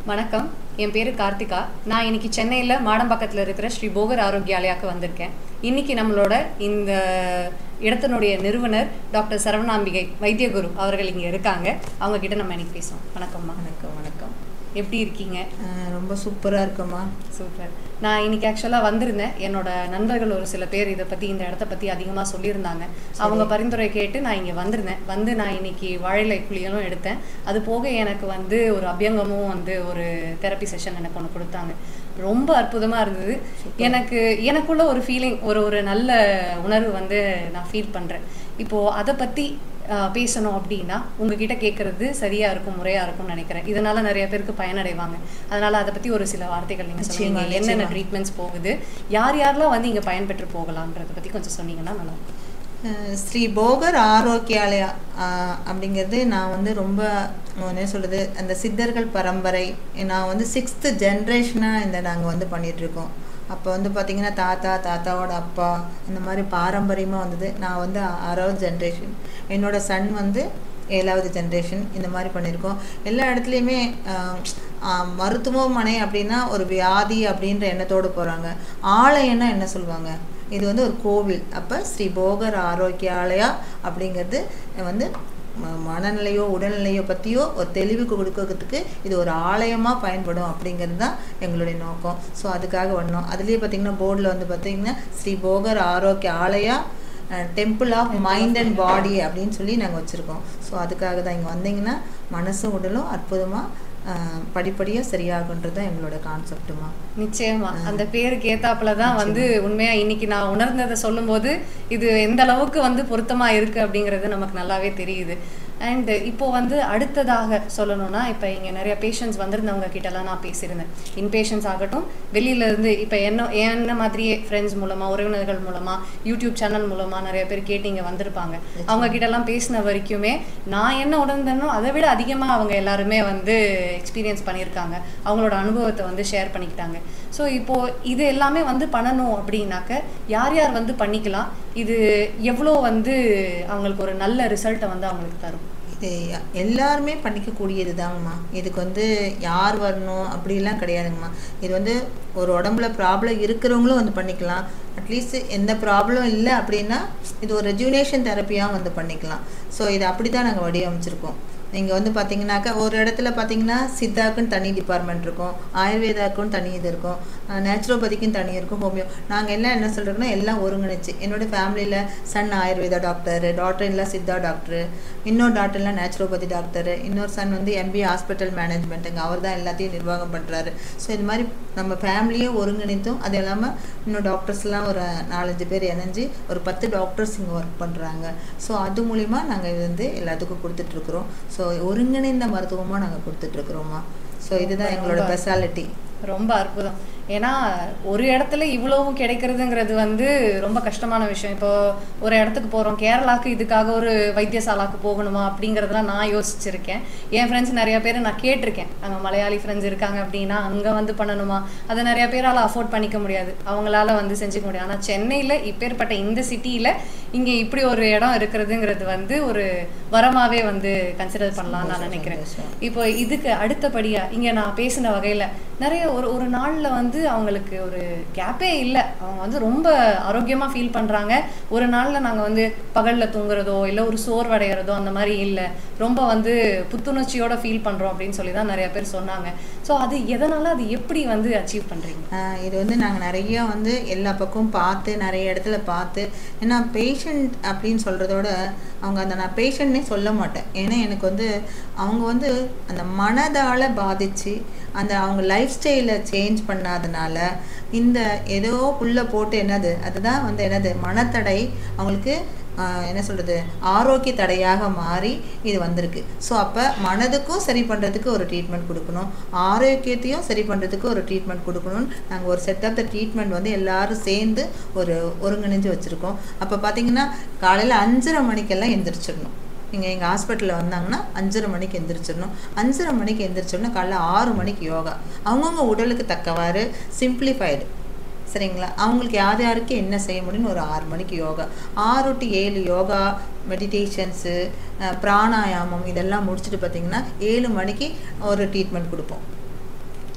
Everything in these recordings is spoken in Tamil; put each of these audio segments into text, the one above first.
வணக்கம், என் பேரு கார்த்திகா. நான் இன்னைக்கு சென்னையில மாடம்பாக்கத்துல இருக்கிற ஸ்ரீ போகர் ஆரோக்கியாலயாக்கு வந்திருக்கேன். இன்னைக்கு நம்மளோட இந்த இடத்தினுடைய நிறுவனர் டாக்டர் சரவணாம்பிகை வைத்தியகுரு அவர்கள் இங்க இருக்காங்க. அவங்க கிட்ட நம்ம இன்னைக்கு பேசுவோம். வணக்கம்மா. வணக்கம். வணக்கம். எப்படி இருக்கீங்க? ரொம்ப சூப்பராக இருக்குமா. சூப்பர். நான் இன்னைக்கு ஆக்சுவலாக வந்திருந்தேன். என்னோட நண்பர்கள் ஒரு சில பேர் இதை பற்றி இந்த இடத்த பற்றி அதிகமாக சொல்லியிருந்தாங்க. அவங்க பரிந்துரை கேட்டு நான் இங்கே வந்திருந்தேன். நான் இன்னைக்கு வாழைலை குளியலும் எடுத்தேன். அது போக எனக்கு ஒரு அபியங்கமும் ஒரு தெரப்பி செஷன் எனக்கு ஒன்று கொடுத்தாங்க. ரொம்ப அற்புதமாக இருந்தது. எனக்குள்ள ஒரு ஃபீலிங், ஒரு நல்ல உணர்வு நான் ஃபீல் பண்ணுறேன். இப்போது அதை பற்றி பேசணும் அப்படின்னா உங்ககிட்ட கேட்கறது சரியா இருக்கும், முறையா இருக்கும்னு நினைக்கிறேன். இதனால நிறைய பேருக்கு பயனடைவாங்க. அதனால அதை பத்தி ஒரு சில வார்த்தைகள் நீங்க சொல்லுங்க. என்னென்ன ட்ரீட்மெண்ட்ஸ் போகுது, யாரெல்லாம் இங்க பயன்பெற்று போகலாம்ன்றதை பற்றி கொஞ்சம் சொன்னீங்கன்னா நல்லா இருக்கும். ஸ்ரீ போகர் ஆரோக்கியாலயா அப்படிங்கிறது நான் ரொம்ப என்ன சொல்றது, அந்த சித்தர்கள் பரம்பரை. நான் 6th ஜென்ரேஷனாக நாங்கள் பண்ணிட்டு இருக்கோம். அப்போ பார்த்தீங்கன்னா தாத்தாவோட அப்பா அந்த மாதிரி பாரம்பரியமாக வந்தது. நான் 6வது ஜென்ரேஷன், என்னோட சன் 7வது ஜென்ரேஷன். இந்த மாதிரி பண்ணியிருக்கோம். எல்லா இடத்துலையுமே மருத்துவமனை அப்படின்னா ஒரு வியாதி அப்படின்ற எண்ணத்தோடு போகிறாங்க. ஆலயம்னா என்ன சொல்லுவாங்க, இது ஒரு கோவில். அப்போ ஸ்ரீ போகர் ஆரோக்கியாலயா அப்படிங்கிறது மனநிலையோ உடல்நிலையோ பற்றியோ ஒரு தெளிவு கொடுக்கறதுக்கு இது ஒரு ஆலயமாக பயன்படும் அப்படிங்கிறது தான் எங்களுடைய நோக்கம். ஸோ அதுக்காக வந்தோம். அதுலேயே பார்த்தீங்கன்னா போர்டில் பார்த்தீங்கன்னா Shri Bogar Arogya Alaya temple of mind and body அப்படின்னு சொல்லி நாங்கள் வச்சுருக்கோம். ஸோ அதுக்காக தான் இங்கே வந்தீங்கன்னா மனசும் உடலும் அற்புதமாக படிப்படியாக சரியாகுன்றது தான் எங்களோட கான்செப்டுமா. நிச்சயமா அந்த பேருக்கு ஏத்தாப்புலதான் உண்மையா இன்னைக்கு நான் உணர்ந்ததை சொல்லும் போது இது எந்த அளவுக்கு பொருத்தமா இருக்கு அப்படிங்கிறது நமக்கு நல்லாவே தெரியுது. அண்ட் இப்போ அடுத்ததாக சொல்லணும்னா, இப்போ இங்கே நிறைய பேஷண்ட்ஸ் வந்திருந்தவங்க கிட்டலாம் நான் பேசியிருந்தேன். இன்பேஷன்ஸ் ஆகட்டும், வெளியில இருந்து இப்போ என்ன மாதிரியே ஃப்ரெண்ட்ஸ் மூலமா, உறவினர்கள் மூலமா, யூடியூப் சேனல் மூலமா நிறைய பேர் கேட்டு இங்கே வந்திருப்பாங்க. அவங்க கிட்டலாம் பேசின வரைக்குமே நான் என்ன உணர்ந்தேனோ அதை விட அதிகமாக அவங்க எல்லாருமே எக்ஸ்பீரியன்ஸ் பண்ணியிருக்காங்க. அவங்களோட அனுபவத்தை ஷேர் பண்ணிக்கிட்டாங்க. ஸோ இப்போ இது எல்லாமே பண்ணணும் அப்படின்னாக்க யார் பண்ணிக்கலாம், இது எவ்வளோ அவங்களுக்கு ஒரு நல்ல ரிசல்ட்டை அவங்களுக்கு தரும்? இது எல்லாருமே பண்ணிக்கக்கூடியது தாங்கம்மா. இதுக்கு யார் வரணும் அப்படிலாம் கிடையாதுங்கம்மா. இது ஒரு உடம்புல ப்ராப்ளம் இருக்கிறவங்களும் பண்ணிக்கலாம். அட்லீஸ்ட் எந்த ப்ராப்ளம் இல்லை அப்படின்னா இது ஒரு ரெஜுனேஷன் தெரப்பியாக பண்ணிக்கலாம். ஸோ இது அப்படி தான் நாங்கள் வடிவமைச்சிருக்கோம். நீங்கள் பார்த்தீங்கன்னாக்கா ஒரு இடத்துல பார்த்தீங்கன்னா சித்தாக்குன்னு தனி டிபார்ட்மெண்ட் இருக்கும், ஆயுர்வேதாக்குன்னு தனி இது இருக்கும், நேச்சுரோபதிக்குன்னு தனி இருக்கும், ஹோமியோ. நாங்கள் எல்லாம் என்ன சொல்கிறோன்னா எல்லாம் ஒருங்கிணைச்சு என்னோட ஃபேமிலியில் சன் ஆயுர்வேதா டாக்டர், டாக்டர் இல்லை சித்தா டாக்டர், இன்னொரு டாக்டர்லாம் நேச்சுரோபதி டாக்டர், இன்னொரு சன் MBA ஹாஸ்பிட்டல் மேனேஜ்மெண்ட்டுங்க, அவர் தான் எல்லாத்தையும் நிர்வாகம் பண்ணுறாரு. ஸோ இது மாதிரி நம்ம ஃபேமிலியே ஒருங்கிணைத்தும், அது இல்லாமல் இன்னும் டாக்டர்ஸ்லாம் ஒரு 4-5 பேர் இணைஞ்சு ஒரு 10 டாக்டர்ஸ் இங்கே ஒர்க் பண்ணுறாங்க. ஸோ அது மூலிமா நாங்கள் எல்லாத்துக்கும் கொடுத்துட்ருக்குறோம். ஸோ ஒருங்கிணைந்த மருத்துவமாக நாங்கள் கொடுத்துட்ருக்குறோம்மா. ஸோ இதுதான் எங்களோட ஸ்பெஷாலிட்டி. ரொம்ப அற்புதம். ஏன்னா ஒரு இடத்துல இவ்வளவும் கிடைக்கிறதுங்கிறது ரொம்ப கஷ்டமான விஷயம். இப்போ ஒரு இடத்துக்கு போகிறோம், கேரளாவுக்கு இதுக்காக ஒரு வைத்தியசாலாவுக்கு போகணுமா அப்படிங்கிறதுலாம் நான் யோசிச்சிருக்கேன். என் ஃப்ரெண்ட்ஸ் நிறைய பேர் நான் கேட்டிருக்கேன். அங்கே மலையாளி ஃப்ரெண்ட்ஸ் இருக்காங்க அப்படின்னா அங்கே பண்ணணுமா, அதை நிறைய பேரால் அஃபோர்ட் பண்ணிக்க முடியாது, அவங்களால செஞ்சுக்க முடியாது. ஆனால் சென்னையில் இப்பேற்பட்ட இந்த சிட்டியில் இங்கே இப்படி ஒரு இடம் இருக்கிறதுங்கிறது ஒரு வரமாகவே கன்சிடர் பண்ணலாம்னு நான் நினைக்கிறேன். இப்போ இதுக்கு அடுத்தபடியாக இங்கே நான் பேசின வகையில் நிறைய ஒரு நாளில் அவங்களுக்கு ஒரு கேப்பே இல்லை. அவங்க ரொம்ப ஆரோக்கியமாக ஃபீல் பண்ணுறாங்க. ஒரு நாளில் நாங்கள் பகலில் தூங்குறதோ இல்லை ஒரு சோர்வடைகிறதோ அந்த மாதிரி இல்லை, ரொம்ப புத்துணர்ச்சியோட ஃபீல் பண்ணுறோம் அப்படின்னு சொல்லி தான் நிறைய பேர் சொன்னாங்க. ஸோ அது எதனால், அது எப்படி அச்சீவ் பண்ணுறீங்க? இது நாங்கள் நிறையா எல்லா பக்கமும் பார்த்து நிறைய இடத்துல பார்த்து, ஏன்னா பேஷண்ட் அப்படின்னு சொல்கிறதோட அவங்க நான் பேஷண்ட்னே சொல்ல மாட்டேன். ஏன்னா எனக்கு அவங்க அந்த மனதால் பாதித்து அவங்க லைஃப் ஸ்டைலை சேஞ்ச் பண்ணாதனால இந்த ஏதோ புல்லை போட்டு அதுதான் மனத்தடை அவங்களுக்கு என்ன சொல்கிறது, ஆரோக்கிய தடையாக மாறி இது வந்திருக்கு. ஸோ அப்போ மனதுக்கும் சரி பண்ணுறதுக்கு ஒரு ட்ரீட்மெண்ட் கொடுக்கணும், ஆரோக்கியத்தையும் சரி பண்ணுறதுக்கு ஒரு ட்ரீட்மெண்ட் கொடுக்கணும்னு நாங்கள் ஒரு செட் ஆஃப் த ட்ரீட்மெண்ட் எல்லாரும் சேர்ந்து ஒருங்கிணைஞ்சு வச்சுருக்கோம். அப்போ பார்த்தீங்கன்னா காலையில் 5:30 மணிக்கெல்லாம் எந்திரிச்சிடணும். நீங்கள் எங்கள் ஹாஸ்பிட்டலில் வந்தாங்கன்னா 5:30 மணிக்கு எந்திரிச்சிடணும். 5:30 மணிக்கு எந்திரிச்சோன்னா காலைல 6 மணிக்கு யோகா, அவங்கவுங்க உடலுக்கு தக்கவாறு சிம்பிளிஃபைடு. சரிங்களா, அவங்களுக்கு யாருக்கு என்ன செய்ய முடியும்னு ஒரு 6 மணிக்கு யோகா, 6 to 7 யோகா, மெடிடேஷன்ஸு, பிராணாயாமம் இதெல்லாம் முடிச்சுட்டு பார்த்திங்கன்னா 7 மணிக்கு ஒரு ட்ரீட்மெண்ட் கொடுப்போம்.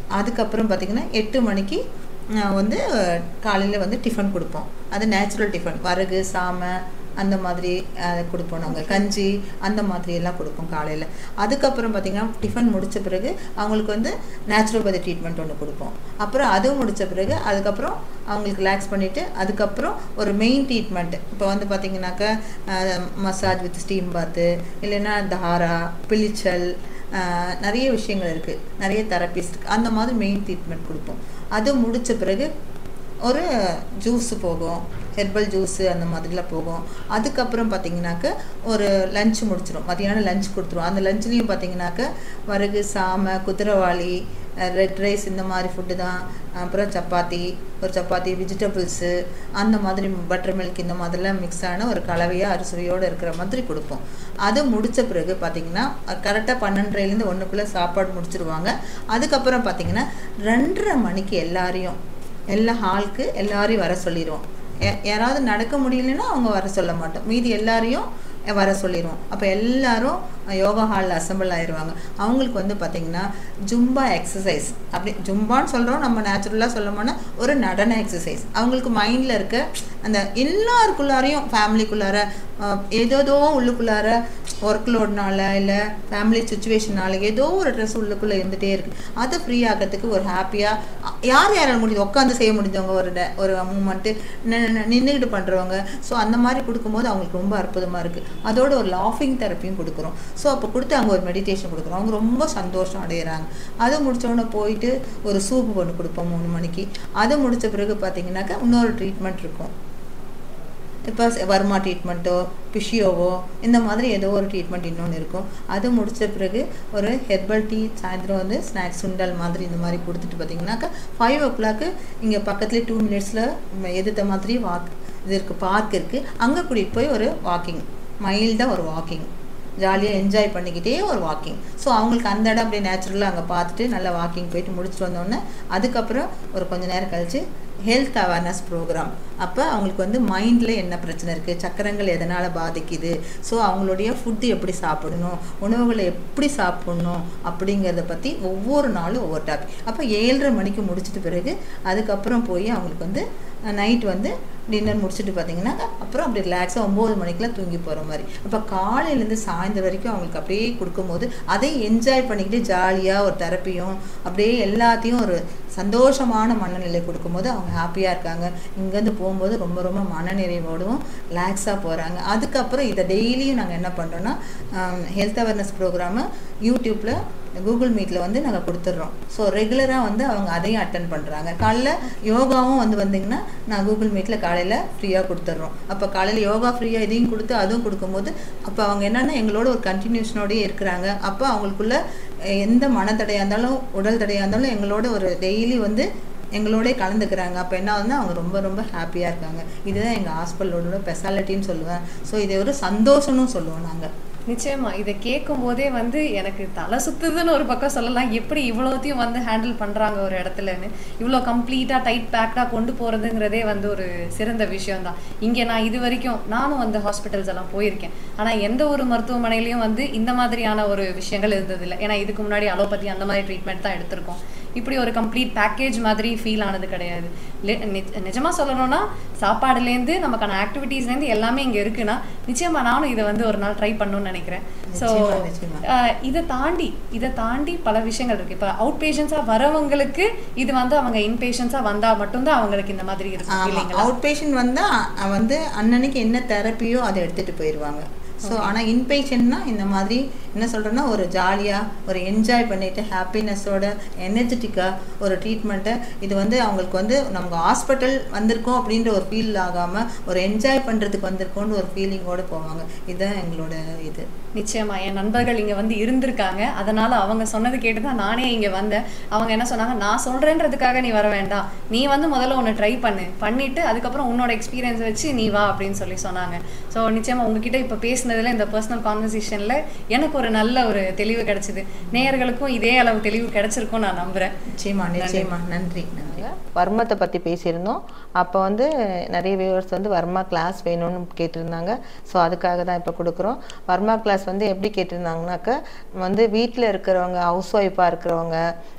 அதுக்கப்புறம் பார்த்திங்கன்னா 8 மணிக்கு வந்து காலையில் வந்து டிஃபன் கொடுப்போம். அது நேச்சுரல் டிஃபன், வரகு சாமை அந்த மாதிரி கொடுப்போம். நாங்கள் கஞ்சி அந்த மாதிரி எல்லாம் கொடுப்போம் காலையில். அதுக்கப்புறம் பார்த்திங்கன்னா டிஃபன் முடித்த பிறகு அவங்களுக்கு வந்து நேச்சுரோபதி ட்ரீட்மெண்ட் ஒன்று கொடுப்போம். அப்புறம் அதுவும் முடித்த பிறகு அதுக்கப்புறம் அவங்களுக்கு ரிலாக்ஸ் பண்ணிவிட்டு அதுக்கப்புறம் ஒரு மெயின் ட்ரீட்மெண்ட்டு இப்போ வந்து பார்த்திங்கனாக்கா மசாஜ் வித் ஸ்டீம் பாத்து, இல்லைன்னா தாரா, பிளிச்சல், நிறைய விஷயங்கள் இருக்குது, நிறைய தெரப்பிஸ் இருக்குது. அந்த மாதிரி மெயின் ட்ரீட்மெண்ட் கொடுப்போம். அது முடித்த பிறகு ஒரு ஜூஸு போகும், ஹெர்பல் ஜூஸு அந்த மாதிரிலாம் போகும். அதுக்கப்புறம் பார்த்திங்கனாக்க ஒரு லஞ்ச் முடிச்சிடும், மதியானம் லஞ்ச் கொடுத்துருவோம். அந்த லஞ்ச்லேயும் பார்த்திங்கனாக்க வரகு சாமை, குதிரைவாளி, ரெட் ரைஸ் இந்த மாதிரி ஃபுட்டு தான். அப்புறம் ஒரு சப்பாத்தி, வெஜிடபிள்ஸு அந்த மாதிரி பட்டர் மில்க் இந்த மாதிரிலாம் மிக்ஸ் ஆன ஒரு கலவையாக அரிசுவையோடு இருக்கிற மாதிரி கொடுப்போம். அது முடித்த பிறகு பார்த்திங்கன்னா கரெக்டாக 12:30லேருந்து 1க்குள்ளே சாப்பாடு முடிச்சிடுவாங்க. அதுக்கப்புறம் பார்த்திங்கன்னா 2:30 மணிக்கு எல்லா ஹாலுக்கு எல்லாரையும் வர சொல்லிடுவோம். யாராவது நடக்க முடியலன்னா அவங்க வர சொல்ல மாட்டோம், மீதி எல்லாரையும் வர சொல்லிடுவோம். அப்போ எல்லாரும் யோகா ஹாலில் அசம்பிள் ஆயிடுவாங்க. அவங்களுக்கு வந்து பார்த்திங்கன்னா ஜும்பா எக்ஸசைஸ், அப்படி ஜும்பான்னு சொல்கிறோம், நம்ம நேச்சுரலாக சொல்லணும்னா ஒரு நடன எக்ஸசைஸ். அவங்களுக்கு மைண்டில் இருக்க அந்த எல்லாருக்குள்ளாரையும் ஃபேமிலிக்குள்ளார ஏதோ உள்ளுக்குள்ளார ஒர்க் லோட்னால இல்லை ஃபேமிலி சுச்சுவேஷனால் ஏதோ ஒரு ட்ரெஸ் உள்ளுக்குள்ளே இருந்துகிட்டே இருக்குது. அதை ஃப்ரீ ஆகிறதுக்கு ஒரு ஹாப்பியாக யாரால் முடியுது உட்காந்து செய்ய முடிஞ்சவங்க, ஒரு மூமெண்ட்டு நின்றுக்கிட்டு பண்ணுறவங்க. ஸோ அந்த மாதிரி கொடுக்கும்போது அவங்களுக்கு ரொம்ப அற்புதமாக இருக்குது. அதோட ஒரு லாஃபிங் தெரப்பியும் கொடுக்குறோம். ஸோ அப்போ கொடுத்து அங்கே ஒரு மெடிடேஷன் கொடுக்குறோம். அவங்க ரொம்ப சந்தோஷம் அடைகிறாங்க. அது முடித்தோடனே போயிட்டு ஒரு சூப்பு ஒன்று கொடுப்போம் 3 மணிக்கு. அது முடித்த பிறகு பார்த்திங்கனாக்கா இன்னொரு ட்ரீட்மெண்ட் இருக்கும். இப்போ வர்மா ட்ரீட்மெண்ட்டோ பிஷியோவோ இந்த மாதிரி ஏதோ ஒரு ட்ரீட்மெண்ட் இன்னொன்று இருக்கும். அது முடித்த பிறகு ஒரு ஹெர்பல் டீ, சாயந்தரம் வந்து ஸ்நாக்ஸ் சுண்டல் மாதிரி இந்த மாதிரி கொடுத்துட்டு பார்த்திங்கனாக்கா 5 o'clock இங்கே பக்கத்துலேயே 2 minutesல எதிர்த்த மாதிரி இது இருக்குது, பார்க் இருக்குது. அங்கே கூட்டிகிட்டு போய் ஒரு வாக்கிங், மைல்டாக ஒரு வாக்கிங், ஜாலியாக என்ஜாய் பண்ணிக்கிட்டே ஒரு வாக்கிங். ஸோ அவங்களுக்கு அந்த இடம் அப்படியே நேச்சுரலாக அங்கே பார்த்துட்டு நல்லா வாக்கிங் போயிட்டு முடிச்சுட்டு வந்தோடனே அதுக்கப்புறம் ஒரு கொஞ்சம் நேரம் கழித்து ஹெல்த் அவேர்னஸ் ப்ரோக்ராம். அப்போ அவங்களுக்கு வந்து மைண்டில் என்ன பிரச்சனை இருக்குது, சக்கரங்கள் எதனால் பாதிக்குது, ஸோ அவங்களுடைய ஃபுட்டு எப்படி சாப்பிடணும், உணவுகளை எப்படி சாப்பிடணும் அப்படிங்கிறத பற்றி ஒவ்வொரு நாளும் ஒவ்வொரு டாபிக். அப்போ 7:30 மணிக்கு முடிச்சிட்டு பிறகு அதுக்கப்புறம் போய் அவங்களுக்கு வந்து நைட் வந்து டின்னர் முடிச்சுட்டு பார்த்திங்கன்னா அப்புறம் அப்படி ரிலாக்ஸாக 9 மணிக்கெலாம் தூங்கி போகிற மாதிரி. அப்போ காலையிலேருந்து சாயந்தரம் வரைக்கும் அவங்களுக்கு அப்படியே கொடுக்கும்போது அதை என்ஜாய் பண்ணிக்கிட்டு ஜாலியாக ஒரு தெரப்பியும் அப்படியே எல்லாத்தையும் ஒரு சந்தோஷமான மனநிலை கொடுக்கும்போது அவங்க ஹாப்பியாக இருக்காங்க. இங்கேருந்து போகும்போது ரொம்ப ரொம்ப மனநிறைவோடும் ரிலாக்ஸாக போகிறாங்க. அதுக்கப்புறம் இதை டெய்லியும் நாங்கள் என்ன பண்ணுறோன்னா ஹெல்த் அவேர்னஸ் ப்ரோக்ராமு யூடியூப்பில் கூகுள் மீட்டில் வந்து நாங்கள் கொடுத்துட்றோம். ஸோ ரெகுலராக வந்து அவங்க அதையும் அட்டன் பண்ணுறாங்க. காலைல யோகாவும் வந்திங்கன்னா நான் கூகுள் மீட்டில் காலையில் ஃப்ரீயாக கொடுத்துட்றோம். அப்போ காலையில் யோகா ஃப்ரீயாக இதையும் கொடுத்து அதுவும் கொடுக்கும்போது அப்போ அவங்க என்னென்னா எங்களோட ஒரு கண்டினியூஷனோடயே இருக்கிறாங்க. அப்போ அவங்களுக்குள்ள எந்த மனத்தடையாக இருந்தாலும் உடல் தடையாக இருந்தாலும் எங்களோட ஒரு டெய்லி வந்து எங்களோட கலந்துக்கிறாங்க. அப்போ என்ன ஆகுதுன்னா அவங்க ரொம்ப ரொம்ப ஹாப்பியாக இருக்காங்க. இதுதான் எங்கள் ஹாஸ்பிட்டலோட ஸ்பெஷாலிட்டின்னு சொல்லுவேன். ஸோ இதை ஒரு சந்தோஷம்னு சொல்லுவோம் நாங்கள். நிச்சயமா இதை கேட்கும் போதே வந்து எனக்கு தலை சுத்துதுன்னு ஒரு பக்கம் சொல்லலாம். எப்படி இவ்வளோத்தையும் வந்து ஹேண்டில் பண்ணுறாங்க ஒரு இடத்துலன்னு, இவ்வளோ கம்ப்ளீட்டாக டைட் பேக்டாக கொண்டு போகிறதுங்கிறதே வந்து ஒரு சிறந்த விஷயம்தான். இங்கே நான் இது வரைக்கும் நானும் வந்து ஹாஸ்பிட்டல்ஸ் எல்லாம் போயிருக்கேன். ஆனால் எந்த ஒரு மருத்துவமனையிலையும் வந்து இந்த மாதிரியான ஒரு விஷயங்கள் இருந்ததில்லை. ஏன்னா இதுக்கு முன்னாடி அலோபதி அந்த மாதிரி ட்ரீட்மெண்ட் தான் எடுத்திருக்கோம். இப்படி ஒரு கம்ப்ளீட் பேக்கேஜ் மாதிரி ஃபீல் ஆனது கிடையாது. நிஜமாக சொல்லணும்னா சாப்பாடுலேருந்து நமக்கான ஆக்டிவிட்டீஸ்லேருந்து எல்லாமே இங்கே இருக்குன்னா நிச்சயமாக நானும் இதை வந்து ஒரு நாள் ட்ரை பண்ணணும்னு நினைக்கிறேன். ஸோ இதை தாண்டி பல விஷயங்கள் இருக்குது. இப்போ அவுட் பேஷண்ட்ஸாக வரவங்களுக்கு இது வந்து அவங்க இன்பேஷன்ஸாக வந்தால் மட்டும்தான் அவங்களுக்கு இந்த மாதிரி இருக்கும் இல்லைங்களா? அவுட் பேஷண்ட் வந்தால் வந்து அன்னன்னைக்கு என்ன தெரப்பியோ அதை எடுத்துகிட்டு போயிடுவாங்க. ஸோ ஆனால் இன்பேஷன்னா இந்த மாதிரி என்ன சொல்கிறேன்னா ஒரு ஜாலியாக ஒரு என்ஜாய் பண்ணிவிட்டு ஹாப்பினஸோட எனர்ஜெட்டிக்காக ஒரு ட்ரீட்மெண்ட்டை இது வந்து அவங்களுக்கு வந்து நமக்கு ஹாஸ்பிட்டல் வந்திருக்கோம் அப்படின்ற ஒரு ஃபீல் ஆகாமல் ஒரு என்ஜாய் பண்ணுறதுக்கு வந்திருக்கோன்னு ஒரு ஃபீலிங்கோடு போவாங்க. இதுதான் எங்களோட இது. நிச்சயமா என் நண்பர்கள் இங்கே வந்து இருந்திருக்காங்க. அதனால் அவங்க சொன்னது கேட்டு தான் நானே இங்கே வந்தேன். அவங்க என்ன சொன்னாங்க, நான் சொல்கிறேன்றதுக்காக நீ வர வேண்டாம், நீ வந்து முதல்ல ஒன்று ட்ரை பண்ணிவிட்டு அதுக்கப்புறம் உன்னோட எக்ஸ்பீரியன்ஸ் வச்சு நீ வா அப்படின்னு சொன்னாங்க. ஸோ நிச்சயமாக உங்ககிட்ட இப்போ பேசினதில் இந்த பர்சனல் கான்வர்சேஷனில் எனக்கு ஒரு நல்ல ஒரு தெளிவு கிடைச்சிது. நேயர்களுக்கும் இதே அளவு தெளிவு கிடைச்சிருக்கும் நான் நம்புகிறேன். நிச்சயமா நன்றி. வர்மத்தை பற்றி பேசியிருந்தோம். அப்போ வந்து நிறைய வியூவர்ஸ் வந்து வர்மா கிளாஸ் வேணும்னு கேட்டிருந்தாங்க. ஸோ அதுக்காக தான் இப்போ கொடுக்குறோம். வர்மா கிளாஸ் வந்து எப்படி கேட்டிருந்தாங்கனாக்கா வந்து வீட்டில் இருக்கிறவங்க, ஹவுஸ் ஒய்ஃபாக இருக்கிறவங்க,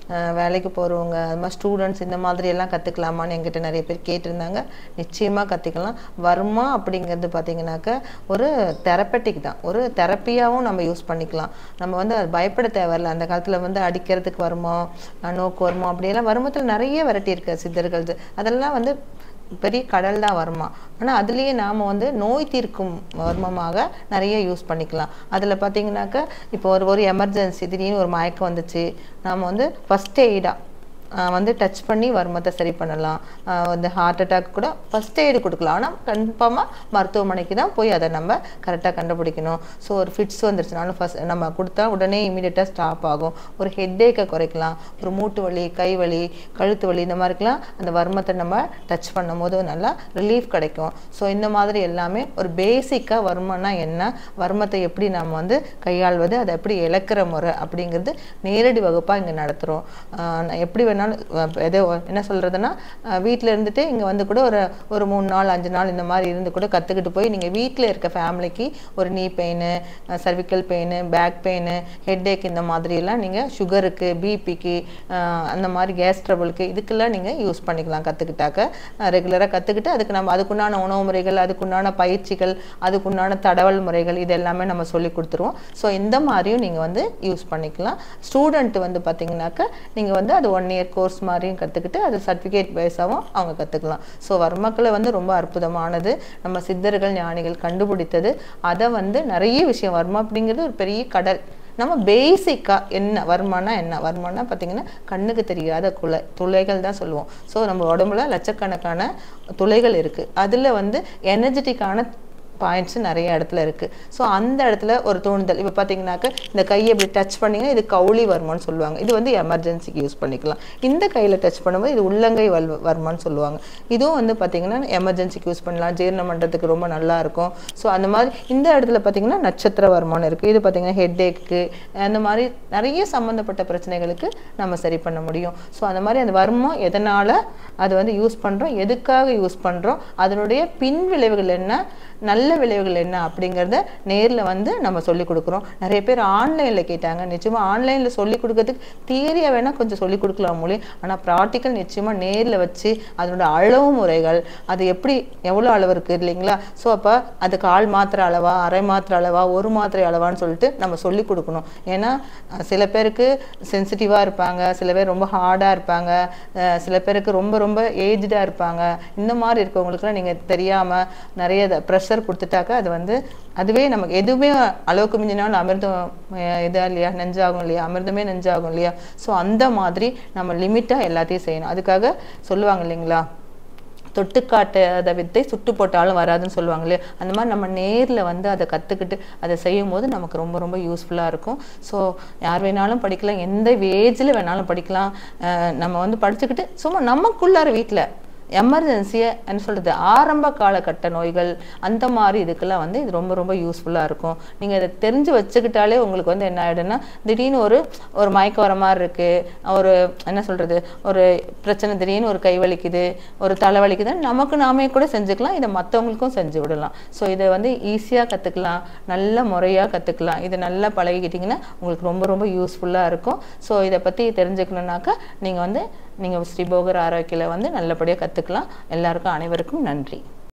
வேலைக்கு போகிறவங்க அது மாதிரி ஸ்டூடெண்ட்ஸ் இந்த மாதிரி எல்லாம் கற்றுக்கலாமான்னு என்கிட்ட நிறைய பேர் கேட்டிருந்தாங்க. நிச்சயமாக கற்றுக்கலாம். வர்மா அப்படிங்கிறது பார்த்திங்கனாக்கா ஒரு தெரப்பட்டிக் தான், ஒரு தெரப்பியாகவும் நம்ம யூஸ் பண்ணிக்கலாம். நம்ம வந்து அது பயப்பட தேவையில்லை. அந்த காலத்தில் வந்து அடிக்கிறதுக்கு வருமா, நோக்கு வருமா, அப்படியெல்லாம் வருமத்தில் நிறைய வெரைட்டி இருக்குது சித்தர்கள். அதெல்லாம் வந்து பெரிய கடல் தான் வருமா. ஆனால் அதுலேயே நாம் வந்து நோய் தீர்க்கும் வர்மமாக நிறைய யூஸ் பண்ணிக்கலாம். அதில் பார்த்தீங்கன்னாக்கா இப்போ ஒரு எமர்ஜென்சி திடீர்னு ஒரு மயக்கம் வந்துச்சு, நாம் வந்து ஃபஸ்ட் எய்டாக வந்து டச் பண்ணி வர்மத்தை சரி பண்ணலாம். இந்த ஹார்ட் அட்டாக் கூட ஃபஸ்ட் எய்டு கொடுக்கலாம். ஆனால் கன்ஃபார்மாக மருத்துவமனைக்கு தான் போய் அதை நம்ம கரெக்டாக கண்டுபிடிக்கணும். ஸோ ஒரு ஃபிட்ஸ் வந்துருச்சுனாலும் ஃபஸ்ட் நம்ம கொடுத்தா உடனே இமீடியட்டாக ஸ்டாப் ஆகும். ஒரு ஹெட்டேக்கை குறைக்கலாம். ஒரு மூட்டு வலி, கை வலி, கழுத்து வலி, இந்த மாதிரிக்கெலாம் அந்த வர்மத்தை நம்ம டச் பண்ணும் போது நல்லா ரிலீஃப் கிடைக்கும். ஸோ இந்த மாதிரி எல்லாமே ஒரு பேசிக்காக வர்மம்னா என்ன, வர்மத்தை எப்படி நாம் வந்து கையாள்வது, அதை எப்படி இழக்கிற முறை அப்படிங்கிறது நேரடி வகுப்பாக இங்கே நடத்துகிறோம். எப்படி வேணாலும் எதோ என்ன சொல்கிறதுனா, வீட்டில் இருந்துட்டு இங்கே வந்து கூட ஒரு 3 நாள் 5 நாள் இந்த மாதிரி இருந்து கூட கற்றுக்கிட்டு போய் நீங்கள் வீட்டில் இருக்க ஃபேமிலிக்கு ஒரு knee pain, cervical pain, back pain, headache, இந்த மாதிரியெல்லாம் நீங்கள் சுகருக்கு, பிபிக்கு, அந்த மாதிரி கேஸ் ட்ரபிளுக்கு இதுக்கெல்லாம் நீங்கள் யூஸ் பண்ணிக்கலாம். கற்றுக்கிட்டாக்க ரெகுலராக கற்றுக்கிட்டு அதுக்குண்டான உணவு முறைகள், அதுக்குண்டான பயிற்சிகள், அதுக்குண்டான தடவல் முறைகள் இது எல்லாமே நம்ம சொல்லி கொடுத்துருவோம். ஸோ இந்த மாதிரியும் நீங்கள் வந்து யூஸ் பண்ணிக்கலாம். ஸ்டூடெண்ட் வந்து பார்த்தீங்கன்னாக்கா நீங்கள் வந்து அது 1 இயர் கோர்ஸ் மாதிரியும் கற்றுக்கிட்டு அது சர்டிஃபிகேட் வைஸாகவும் அவங்க கற்றுக்கலாம். ஸோ வர்மக்கலை வந்து ரொம்ப அற்புதமானது. நம்ம சித்தர்கள் ஞானிகள் கண்டுபிடித்தது. அதை வந்து நிறைய விஷயம், வர்மா அப்படிங்கிறது ஒரு பெரிய கடல். நம்ம பேசிக்காக என்ன வர்மானா பார்த்தீங்கன்னா கண்ணுக்கு தெரியாத துளைகள் தான் சொல்லுவோம். ஸோ நம்ம உடம்புல லட்சக்கணக்கான துளைகள் இருக்குது. அதில் வந்து எனர்ஜெட்டிக்கான பாயிண்ட்ஸ் நிறைய இடத்துல இருக்குது. ஸோ அந்த இடத்துல ஒரு தூண்டுதல், இப்போ பார்த்தீங்கன்னாக்க இந்த கையை இப்படி டச் பண்ணிங்கன்னா இது கவுளி வர்மன்னு சொல்லுவாங்க. இது வந்து எமர்ஜென்சிக்கு யூஸ் பண்ணிக்கலாம். இந்த கையில் டச் பண்ணும்போது இது உள்ளங்கை வர்மன்னு சொல்லுவாங்க. இதுவும் வந்து பார்த்தீங்கன்னா எமர்ஜென்சிக்கு யூஸ் பண்ணலாம். ஜீரணம் பண்ணுறதுக்கு ரொம்ப நல்லா இருக்கும். ஸோ அந்த மாதிரி இந்த இடத்துல பார்த்தீங்கன்னா நட்சத்திர வர்மன்னு இருக்குது. இது பார்த்தீங்கன்னா ஹெட்டேக்கு, அந்த மாதிரி நிறைய சம்மந்தப்பட்ட பிரச்சனைகளுக்கு நம்ம சரி பண்ண முடியும். ஸோ அந்த மாதிரி அந்த வர்மம் எதனால் அது வந்து யூஸ் பண்ணுறோம், எதுக்காக யூஸ் பண்ணுறோம், அதனுடைய பின் விளைவுகள் என்ன, நல்ல விளைவுகள் என்ன அப்படிங்கிறத நேரில் வந்து நம்ம சொல்லிக் கொடுக்குறோம். நிறைய பேர் ஆன்லைனில் கேட்டாங்க. நிச்சயமாக ஆன்லைனில் சொல்லிக் கொடுக்கறதுக்கு தியரியாக வேணால் கொஞ்சம் சொல்லிக் கொடுக்கலாம் மொழி. ஆனால் ப்ராக்டிக்கல் நிச்சயமாக நேரில் வச்சு அதனோட அளவு முறைகள், அது எப்படி எவ்வளோ அளவு இருக்குது இல்லைங்களா. ஸோ அப்போ அது 1/4 மாத்திரை அளவா, அரை மாத்திரை அளவா, 1 மாத்திரை அளவான்னு சொல்லிட்டு நம்ம சொல்லிக் கொடுக்கணும். ஏன்னா சில பேருக்கு சென்சிட்டிவாக இருப்பாங்க, சில பேர் ரொம்ப ஹார்டாக இருப்பாங்க, சில பேருக்கு ரொம்ப ரொம்ப ஏஜ்டாக இருப்பாங்க. இந்த மாதிரி இருக்கவங்களுக்குலாம் நீங்கள் தெரியாமல் நிறைய ப்ரெஷர் கொடுத்துட்டாக்கா அது வந்து அதுவே நமக்கு எதுவுமே அளவுக்கு மிஞ்சினாலும் அமிர்தம் இதாக இல்லையா, நெஞ்சாகும் இல்லையா, அமிர்தமே நெஞ்சாகும் இல்லையா. ஸோ அந்த மாதிரி நம்ம லிமிட்டாக எல்லாத்தையும் செய்யணும். அதுக்காக சொல்லுவாங்க இல்லைங்களா, தொட்டுக்காட்டாத வித்தை சுட்டு போட்டாலும் வராதுன்னு சொல்லுவாங்க இல்லையா. அந்த மாதிரி நம்ம நேரில் வந்து அதை கற்றுக்கிட்டு அதை செய்யும் போது நமக்கு ரொம்ப ரொம்ப யூஸ்ஃபுல்லாக இருக்கும். ஸோ யார் வேணாலும் படிக்கலாம், எந்த ஏஜில் வேணாலும் படிக்கலாம். நம்ம வந்து படிச்சுக்கிட்டு சும்மா நமக்குள்ளார வீட்டில் எமர்ஜென்சியை என்ன சொல்கிறது, ஆரம்ப காலகட்ட நோய்கள் அந்த மாதிரி இதுக்கெல்லாம் வந்து இது ரொம்ப ரொம்ப யூஸ்ஃபுல்லாக இருக்கும். நீங்கள் இதை தெரிஞ்சு வச்சுக்கிட்டாலே உங்களுக்கு வந்து என்ன ஆகிடுன்னா, திடீர்னு ஒரு மயக்கம் வர மாதிரி இருக்குது, ஒரு என்ன சொல்கிறது, ஒரு பிரச்சனை, திடீர்னு ஒரு கை வலிக்குது, ஒரு தலை வலிக்குதுன்னு நமக்கு நாமே கூட செஞ்சுக்கலாம். இதை மற்றவங்களுக்கும் செஞ்சு விடலாம். ஸோ இதை வந்து ஈஸியாக கற்றுக்கலாம், நல்ல முறையாக கற்றுக்கலாம். இதை நல்லா பழகிக்கிட்டிங்கன்னா உங்களுக்கு ரொம்ப ரொம்ப யூஸ்ஃபுல்லாக இருக்கும். ஸோ இதை பற்றி தெரிஞ்சுக்கணுன்னாக்கா நீங்கள் ஸ்ரீபோகர் ஆரோக்கியில் வந்து நல்லபடியாக கற்றுக்கலாம். எல்லாருக்கும் அனைவருக்கும் நன்றி.